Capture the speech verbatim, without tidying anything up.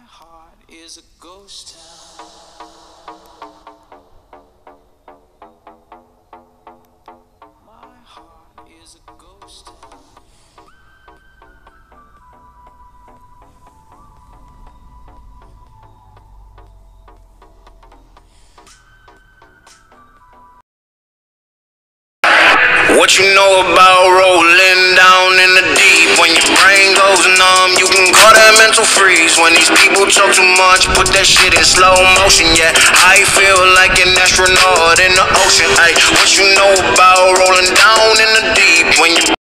heart is a ghost town. My heart is a ghost town. What you know about rolling down in the deep? When your brain goes numb, you can call that mental freeze. When these people talk too much, put that shit in slow motion. Yeah, I feel like an astronaut in the ocean. Ay, what you know about rolling down in the deep? When you